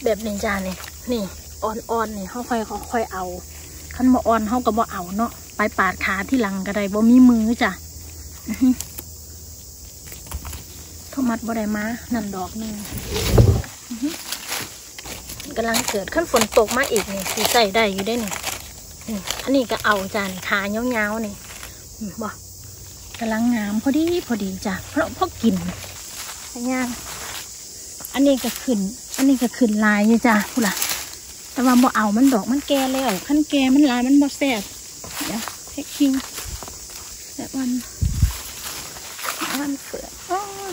แบบนี้จ้านี่อ่อนนี่เขาค่อยเอาขั้นบ่อ่อนเขาก็บ่เอาเนาะไปปาดขาที่หลังก็ได้บ่มีมือจ้ะโทมัดบ่ได้มานั่นดอกนึงกำลังเกิดขั้นฝนตกมาอีกนี่สีใส่ได้อยู่ได้นี่อันนี้ก็เอาจ้ะนี่ขาเงาๆนี่บ่กำลังงามพอดีจ้ะเพราะกินย่างอันนี้ก็ขึ้นลายอยู่จ้ะพูดล่ะแต่ว่าบ่เอามันดอกมันแก่แล้วขั้นแก่มันลายมันบ่แซ่บเดี๋ยวเทคคิงแบบวันเฟื่อง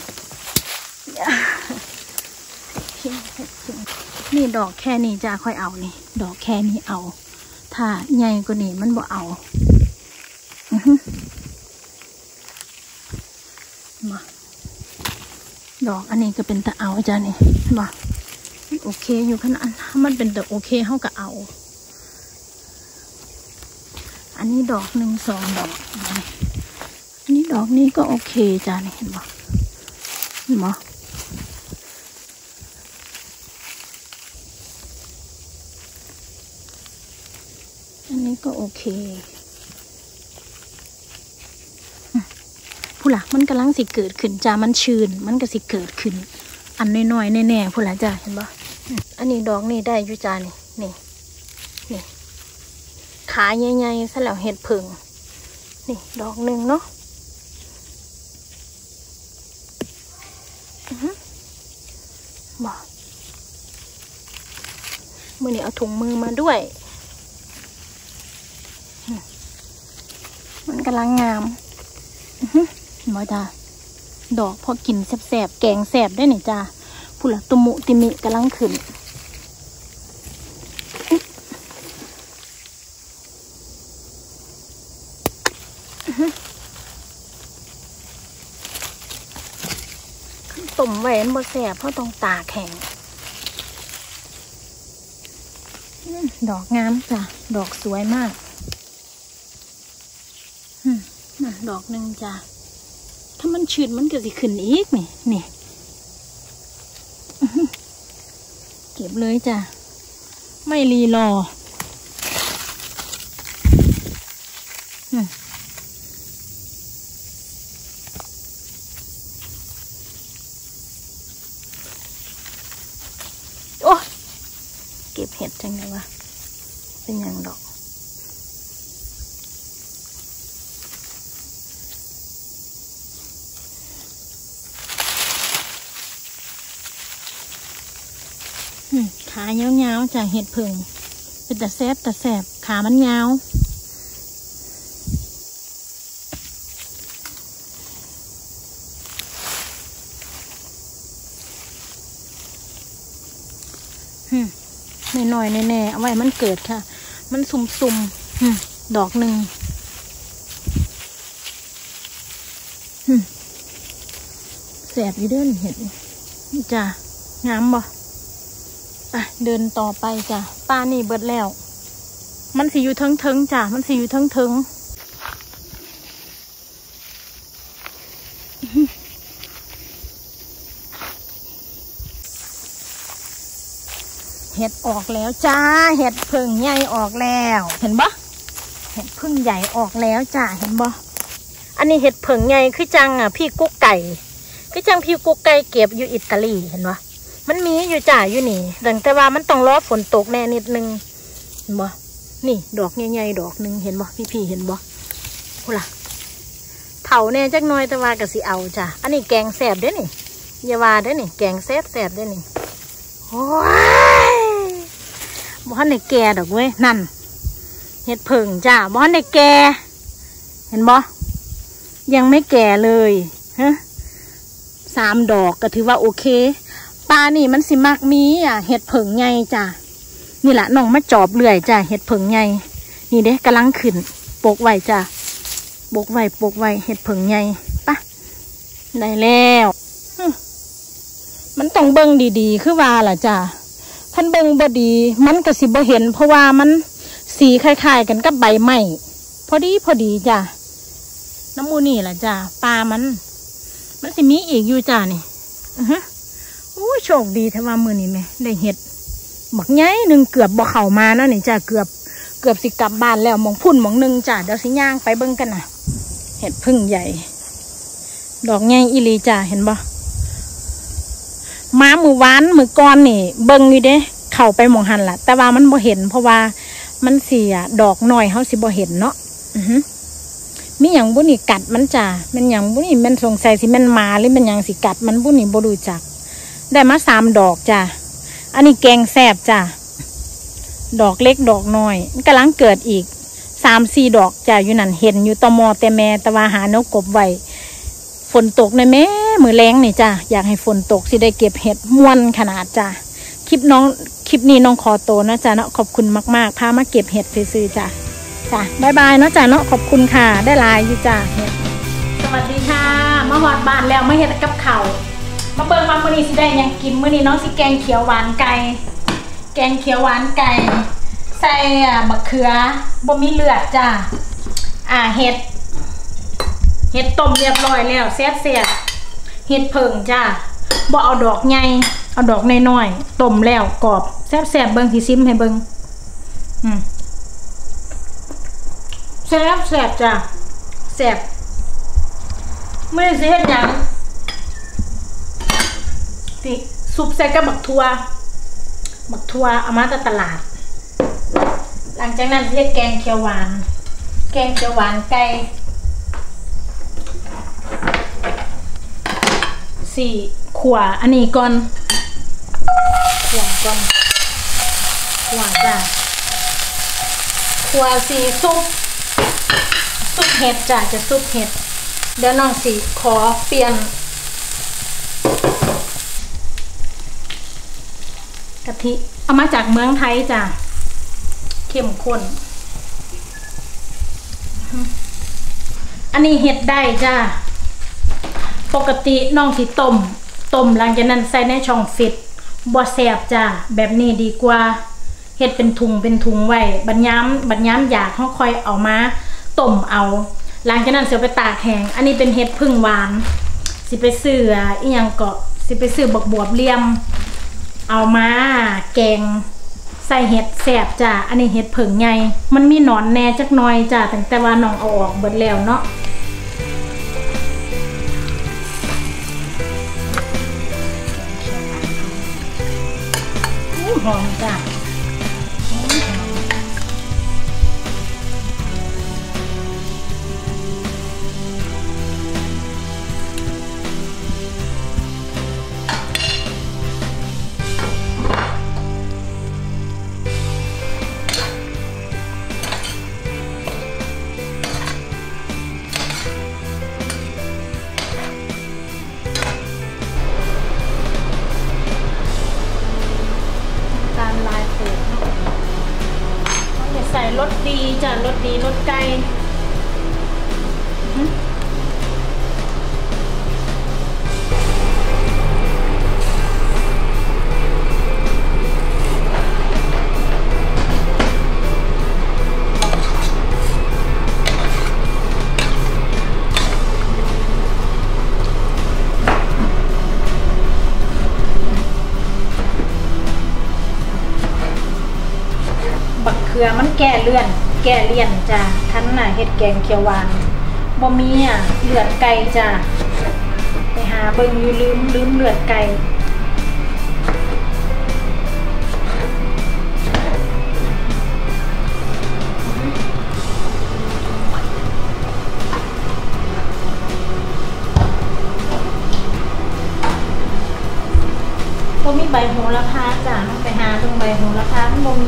นี่ดอกแค่นี้จ้ะค่อยเอานี่ดอกแค่นี้เอาถ้าใหญ่กว่านี้มันบ่เอามาดอกอันนี้ก็เป็นตะเอาจ้ะนี่มาโอเคอยู่ขนาดถ้ามันเป็นแต่โอเคเขาก็เอาอันนี้ดอก1 2 ดอกอันนี้ดอกนี้ก็โอเคจ้ะนี่เห็นไหมอันนี้ก็โอเคผู้หลักมันกำลังสิเกิดขึ้นจ้ามันชื้นมันก็สิเกิดขึ้นอันน้อยๆแน่ๆผู้หลักจ้าเห็นปะอันนี้ดอกนี่ได้อยู่จ้านี่ขาใหญ่ๆซะแล้วเห็ดผึ่งนี่ดอกหนึ่งเนาะบอกมือนี้เอาถุงมือมาด้วยมันกำลังงามบ่จ้าดอกพอกินแสบๆแกงแสบได้หนิจ้าผู้ละตุมุติมิกำลังขึ้นต้มแหวนบ่แสบเพราะต้องตากแข็งดอกงามจ้ะดอกสวยมากดอกหนึ่งจ้ะถ้ามันชื้นมันก็สิขึ้นอีกนี่เก็บเลยจ้ะไม่รีรอโอ้เก็บเห็ดจังเลยวะเป็นอย่างดอกขาเงาๆจากเห็ดผึ่งเป็นแต่แสบขามันเงาหน่อยแน่ๆเอาไว้มันเกิดค่ะมันซุ่มดอกหนึ่งแสบอยู่เด้อเห็ดนี่จ้ะงามบ่เดินต่อไปจ้ะป้านี่เบิดแล้วมันสิอยู่เทิงจ้ะมันสิอยู่เทิงเห็ดออกแล้วจ้าเห็ดผึ่งใหญ่ออกแล้วเห็นบ่เห็ดผึ่งใหญ่ออกแล้วจ้าเห็นบ่อันนี้เห็ดผึ่งใหญ่คือจังพี่กุ๊กไก่คือจังพี่กุ๊กไก่เก็บอยู่อิตาลีเห็นบ่มันมีอยู่จ้าอยู่นี่แต่ว่ามันต้องรอฝนตกแน่นิดนึงเห็นบ่นี่ดอกใหญ่ๆดอกหนึ่งเห็นบ่พี่เห็นบ่โหล่ะเถาแน่จักหน่อยแต่ว่าก็สิเอาจ้าอันนี้แกงแสบเด้นี่อย่าว่าเด้นี่แกงแสบเด้นี่โอ้ยบ้านในแก่ดอกเว้ยนั่นเห็ดผึ่งจ้าบ้านในแก่เห็นบ่ยังไม่แก่เลย3 ดอกก็ถือว่าโอเคปลานี่มันสิมักมีเห็ดผึ่งไงจ้านี่แหละน้องมาจอบเลื่อยจ้าเห็ดผึ่งไงนี่เด้กำลังขึ้นปกไว้จ้าปกไว้เห็ดผึ่งไงปะได้แล้วมันต้องเบิ่งดีๆคือว่าล่ะจ้าท่านเบิ่งบ่ดีมันก็สิบ่เห็นเพราะว่ามันสีคล้ายๆกันกับใบไม้พอดีจ้าน้ำมูนี่ล่ะจ้าปลามันสิมีอีกอยู่จ้านี่โอ้โชคดีถ้าว่ามือนี่แม่ได้เห็ดบักใหญ่หนึ่งเกือบบ่เข้ามาเนาะนี่จ้ะเกือบสิกลับบ้านแล้วมองพุ่นมองนึงจ้ะเดี๋ยวสิย่างไปเบิ่งกันนะเห็ดพึ่งใหญ่ดอกใหญ่อีหลีจ้ะเห็นบ่ม้ามือวานมือก้อนนี่เบิ่งอยู่เด้เข้าไปมองหันล่ะแต่ว่ามันบ่เห็นเพราะว่ามันเสียดอกหน่อยเขาสิบ่เห็นเนาะมีอย่างบุนี่กัดมันจ้ะมันอย่างบุนี่มันสงสัยสิมันมาหรือมันอย่างสิกัดมันบุนี่บ่รู้จักได้มา3 ดอกจ้ะอันนี้แกงแซ่บจ้ะดอกเล็กดอกน้อยมันกำลังเกิดอีก3-4 ดอกจ้ะอยู่นั่นเห็นอยู่ตมอแต่แม่แต่ว่าหาเนื้อกบไว้ฝนตกในแม่มือแรงนี่จ้ะอยากให้ฝนตกสิได้เก็บเห็ดม่วนขนาดจ้ะคลิปนี้น้องขอโตนะจ้ะเนาะขอบคุณมากๆพามาเก็บเห็ดซื้อๆจ้ะบายบายเนาะจ้ะเนาะขอบคุณค่ะได้ลายอยู่จ้ะสวัสดีค่ะมาหอดบ้านแล้วมาเห็ดกับข้าวมาเบิ่งว่ามื้อนี้สิได้ยังกินมื้อนี้น้องสิแกงเขียวหวานไก่แกงเขียวหวานไก่ใส่บักเขือบ่มีเลือดจ้ะเห็ดต้มเรียบร้อยแล้วแซ่บเห็ดเผิงจ้ะบ่เอาดอกใหญ่เอาดอกน้อยๆต้มแล้วกรอบแซ่บเบิ่งสิซิมให้เบิ่งแซ่บจ้ะแซ่บมื้อนี้สิเฮ็ดหยังสิซุปใส่กับบักทั่วเอามาจากตลาดหลังจากนั้นเฮ็ดแกงเขียวหวานไก่ขั่วอันนี้ก่อนขั่วจ้ะขั่วซุปเห็ดจ้ะจะซุปเห็ดเดี๋ยวน้องสิขอเปลี่ยนกะทิเอามาจากเมืองไทยจ้ะเข้มข้นอันนี้เห็ดได้จ้ะปกติน้องสิต้มหลังจากนั้นใส่ในช่องฟิตบ่แซ่บจ้ะแบบนี้ดีกว่าเห็ดเป็นถุงไว้บัดย้ำอยากเขาค่อยเอามาต้มเอาหลังจากนั้นเสียไปตากแห้งอันนี้เป็นเห็ดพึ่งหวานสิไปซื้ออีหยังก็สิไปซื้อบักบวบเลี่ยมเอามาแกงใส่เห็ดแซ่บจ้ะอันนี้เห็ดเผิงใหญ่มันมีหนอนแน่จักหน่อยจ้ะแต่ว่าน้องเอาออกเบิดแล้วเนาะหอมจ้ะใส่รสดีจ้ะรสดีรสไก่บักเขือมันแก่เลี่ยนจ้ะท่านน่ะเฮ็ดแกงเขียวหวานบ่มีเลือดไก่จ้ะไปหาเบิ่งอยู่ลืมเลือดไก่บ่มีใบโหระพาจ้ะต้องไปหาเบิ่งใบโหระพามันบ่มี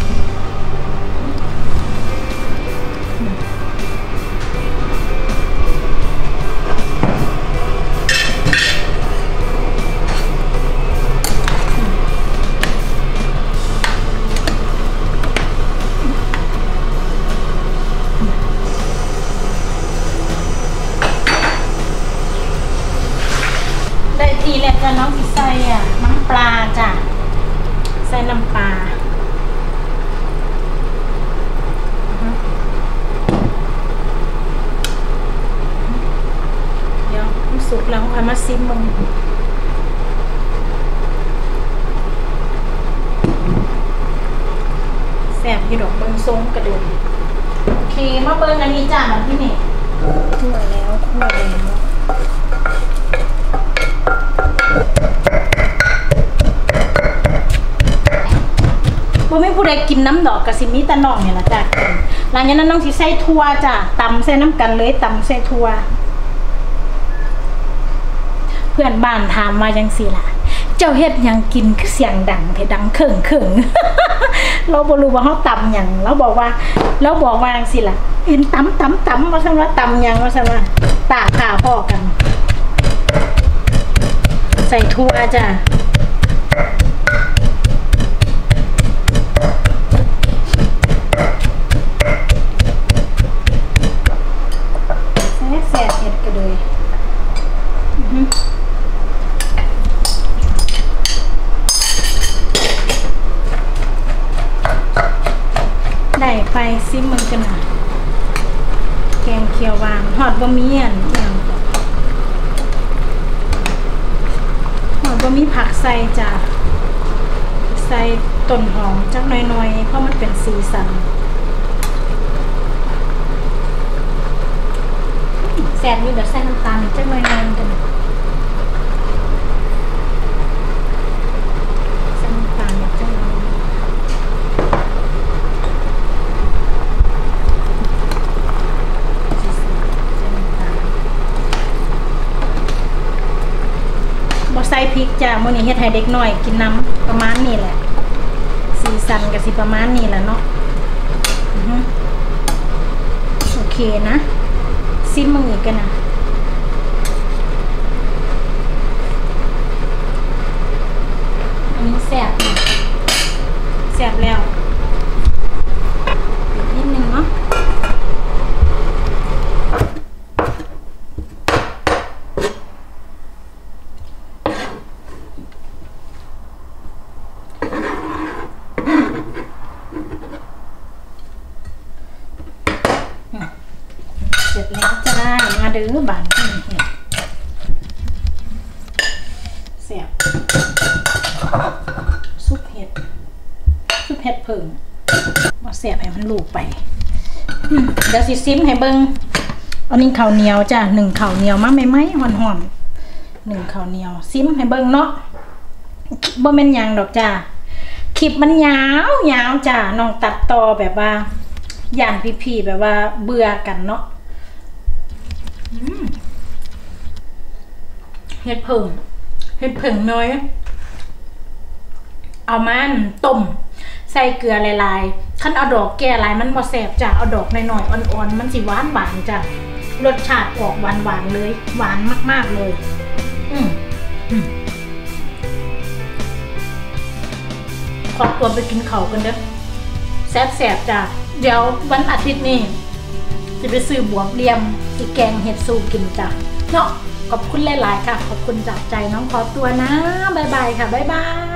ทีแรกจะน้องสิใส่น้ำปลาจ้ะใส่น้ำปลาเดี๋ยวมันสุกแล้วค่อยมาซิมมึงอยู่ดอกเบิ้งทรงกระดูกโอเคมาเบิ้งอันนี้จ้าแบบที่นี่คั่วแล้วบ่ไม่ผู้ใดกินน้ำดอกกะสิมีตะน้องเนี่ยละจ้ะหลังจากนั้นน้องสิใส่ถั่วจ้ะตำใส่น้ำกันเลยตำใส่ถั่วเพื่อนบ้านถามมาจังสิล่ะเจ้าเฮ็ดยังกินคือเสียงดังเทดังเขิงเราบ่รู้ว่าเขาตำยังเราบอกว่าจังสิล่ะเห็นตำว่าซั่นว่าตำยังว่าซั่นว่าตาข่าพ่อกันใส่ถั่วจ้ะแซ่บเห็ดกันเลยได้ไปซิมันกันนะแกงเขียวหวานหอดบะหมี่หอดบะหมี่ผักใส่จ้ะใส่ต้นหอมจักหน่อยๆเพราะมันเป็นสีสันแซ่บอยู่เดี๋ยวใส่น้ำตาลจักหน่อยๆกันใส่น้ำตาลจักหน่อยบ่ใส่พริกจ้ะมื้อนี้เฮ็ดให้เด็กน้อยกินน้ำประมาณนี้แหละสีสันก็สิประมาณนี้แหละเนาะโอเคนะซิมมึงอีกกันนะอันนี้แซ่บแล้วนิดนึงเนาะเสร็จแล้วจ้ามาเด้อบานที่เห็ดแซ่บซุปเห็ดเพิ่งมาแซ่บให้มันลูกไปเดี๋ยวสิซิมให้เบิ้งอันนี้ข้าวเหนียวจ้า1ข้าวเหนียวมาไม่หอม1ข้าวเหนียวซิมให้เบิ้งเนาะบ่แม่นหยังดอกจ้าคลิปมันยาวจ้าน้องตัดต่อแบบว่าย่านพี่ๆแบบว่าเบื่อกันเนาะเห็ดเผิงน้อยเอามันต้มใส่เกลือลายๆขั้นเอาดอกแก่ลายมันบ่แสบจ้ะเอาดอกน้อยๆอ่อนๆมันสิหวานจ้ะรสชาติออกหวานเลยหวานมากๆเลยขอตัวไปกินข้าวกันเด้อแซ่บจ้ะเดี๋ยววันอาทิตย์นี้จะไปซื้อบวบเลียมสิแกงเห็ดสูกินจ้ะเนาะขอบคุณหลายๆค่ะขอบคุณจากใจน้องขอตัวนะบ๊ายบายค่ะบ๊ายบาย